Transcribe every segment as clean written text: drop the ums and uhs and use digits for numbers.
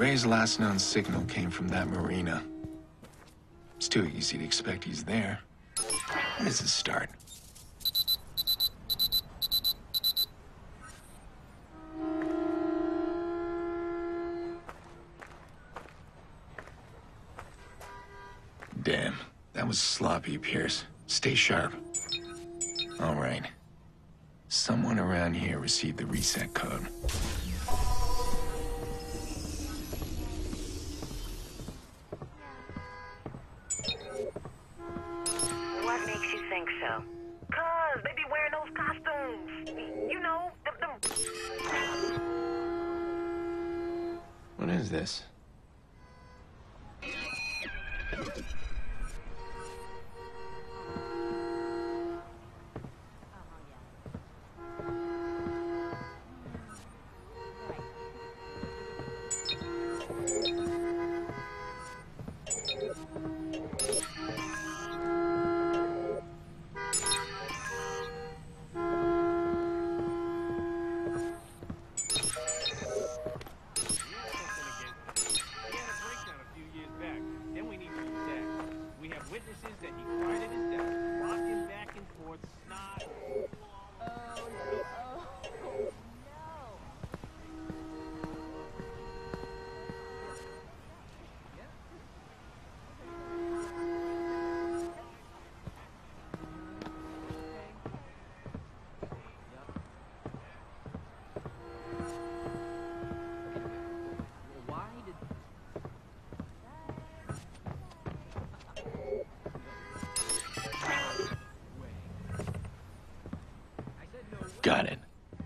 Ray's last known signal came from that marina. It's too easy to expect he's there. When does it start? Damn, that was sloppy, Pierce. Stay sharp. All right. Someone around here received the reset code. What makes you think so? 'Cause they be wearing those costumes. You know, them. What is this? Witnesses that he cried at his death, rocking back and forth, snot. Got it.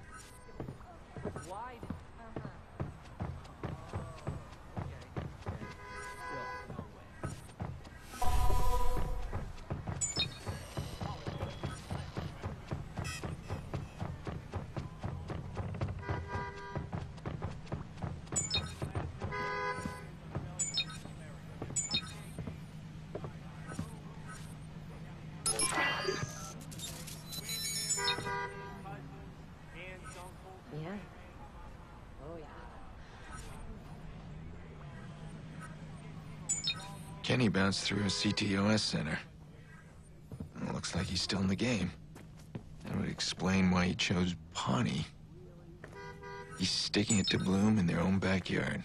Yeah. Oh, yeah. Kenny bounced through a CTOS center. It looks like he's still in the game. That would explain why he chose Pawnee. He's sticking it to Bloom in their own backyard.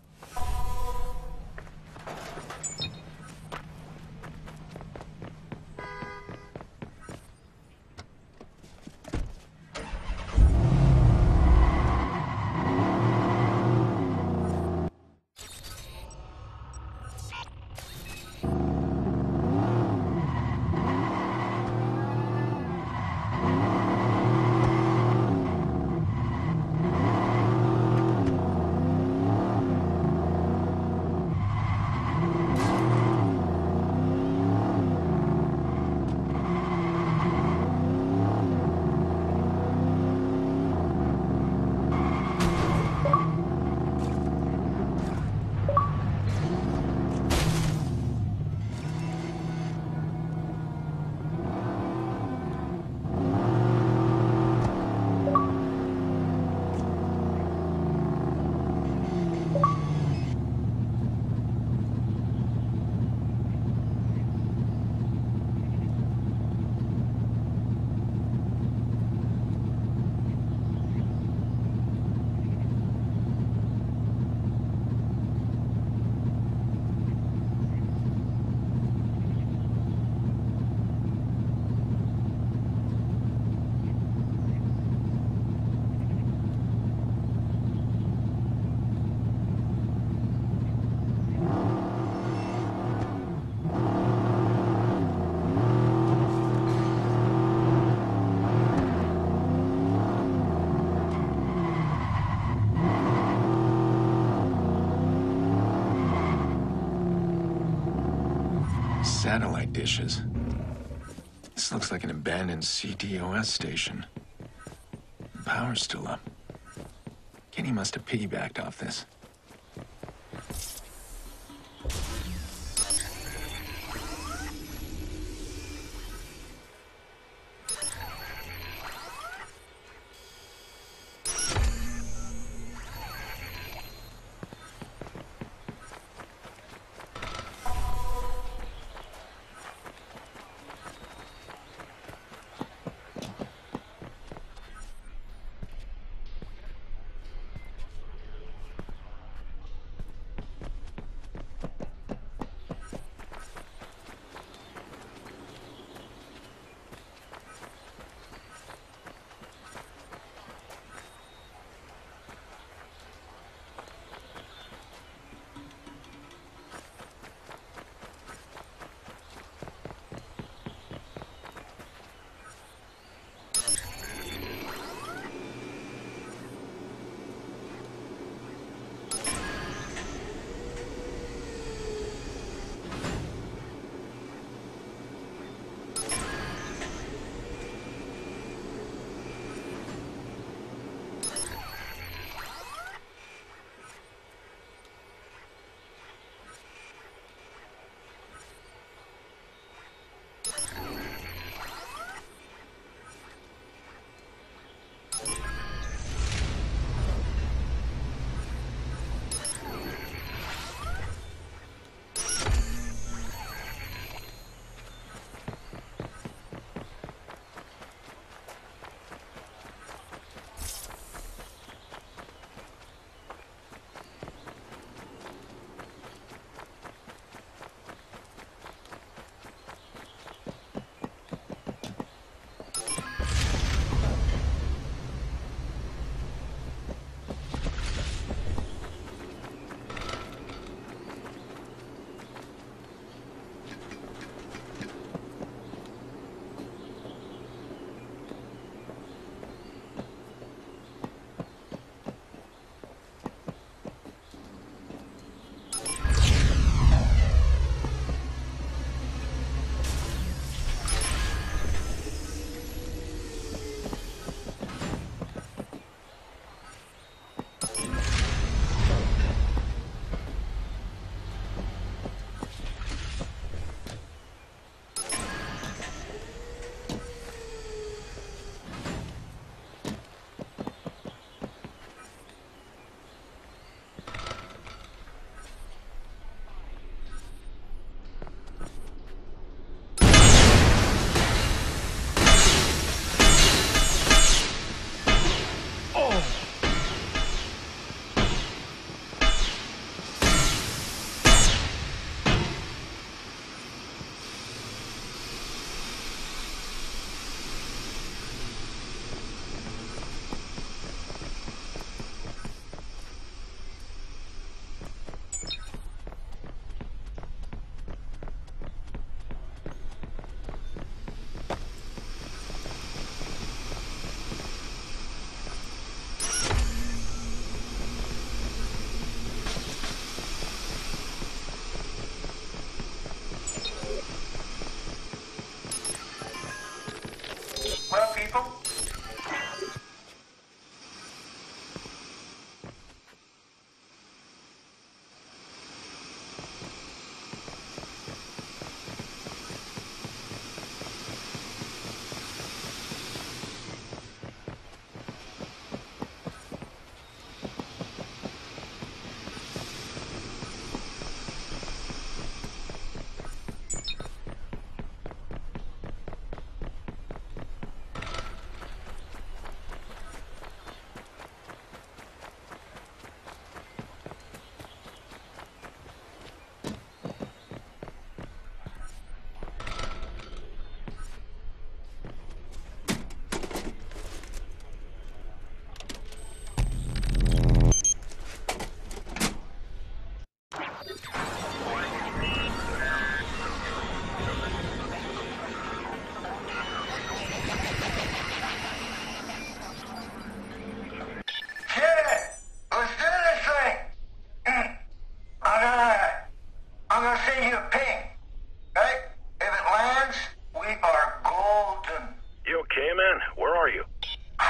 Satellite dishes. This looks like an abandoned CTOS station. The power's still up. Kenny must have piggybacked off this.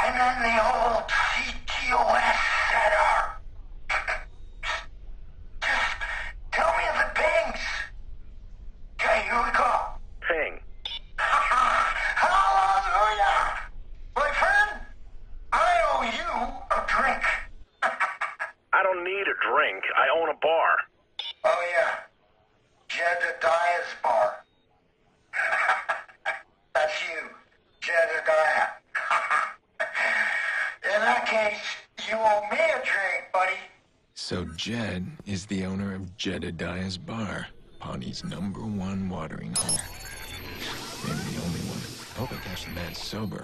And then the old CTOS setup. Just tell me if it pings. Okay, here we go. Ping. Hallelujah! My friend, I owe you a drink. I don't need a drink. I own a bar. Oh yeah, Jedediah's bar. That's you, Jedediah. In that case, you owe me a drink, buddy. So Jed is the owner of Jedediah's Bar, Pawnee's #1 watering hole. Maybe the only one. Hope I catch the man sober.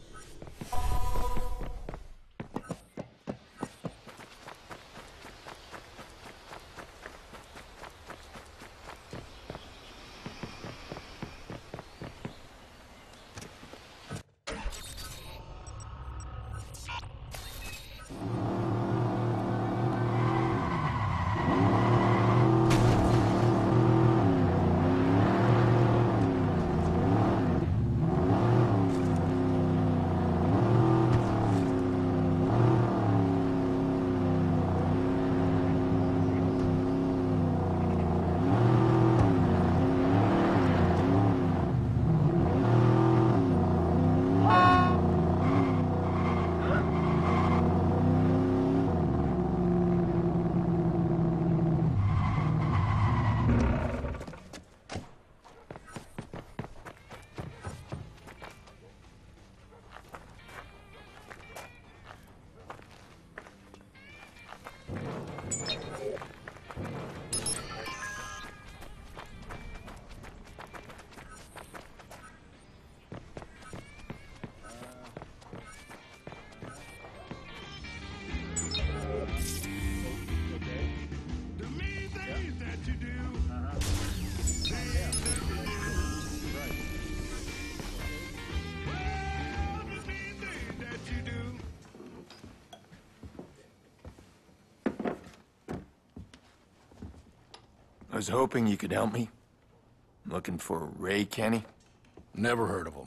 I was hoping you could help me. I'm looking for Ray Kenny. Never heard of him.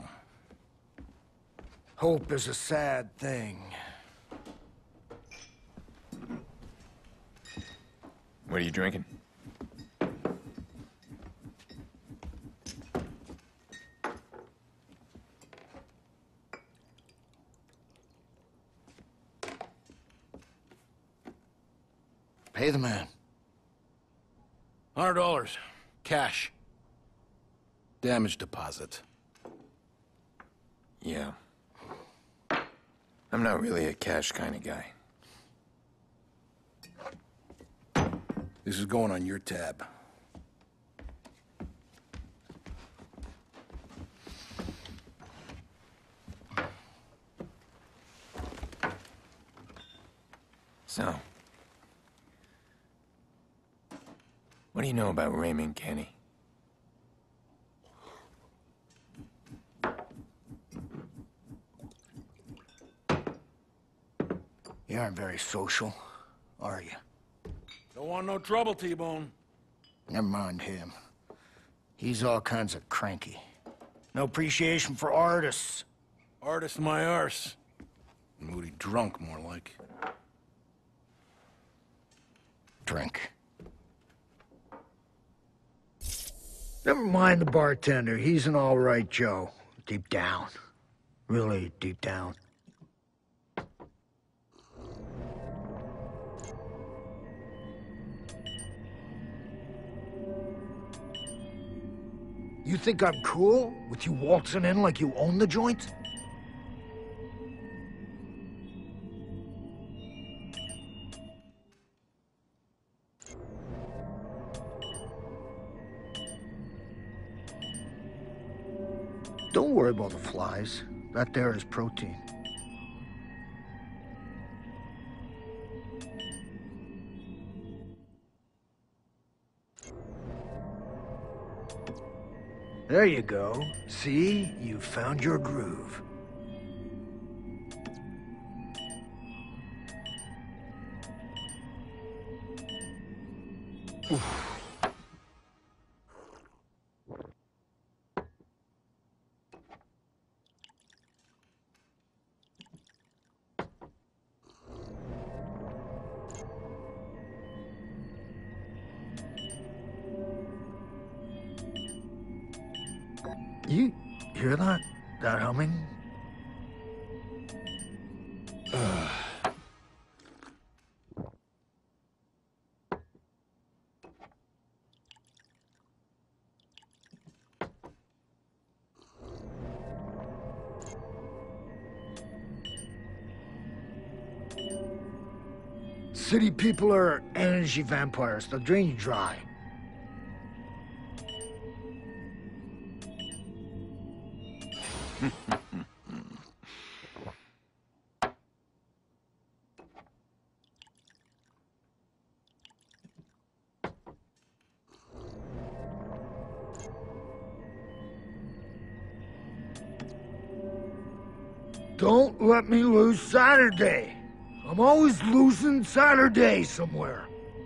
Hope is a sad thing. What are you drinking? Pay the man. $100. Cash. Damage deposit. Yeah. I'm not really a cash kind of guy. This is going on your tab. So, what do you know about Raymond Kenny? You aren't very social, are you? Don't want no trouble, T-Bone. Never mind him. He's all kinds of cranky. No appreciation for artists. Artist my arse. Moody drunk, more like. Drink. Never mind the bartender. He's an all right Joe. Deep down. Really deep down. You think I'm cool with you waltzing in like you own the joint? Don't worry about the flies. That there is protein. There you go. See? You found your groove. You hear that? That humming? City people are energy vampires. They'll drain you dry. Don't let me lose Saturday. I'm always losing Saturday somewhere.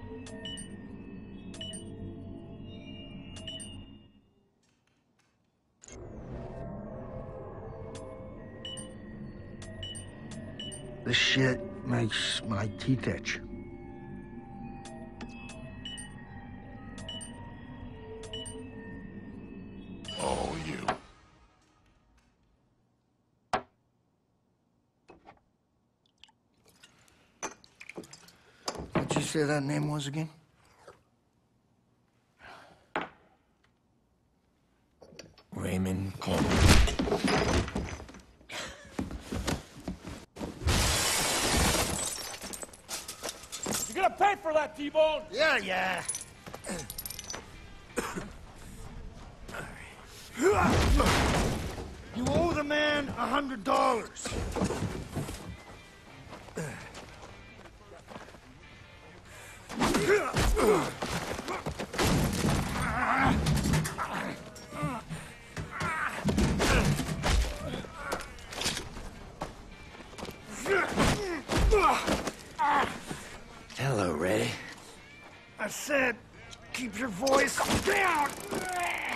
This shit makes my teeth itch. Oh, you. What'd you say that name was again? Raymond Coleman. You gonna pay for that, T-Bone? Yeah. You owe the man $100. Hello, Ray. I said, keep your voice down.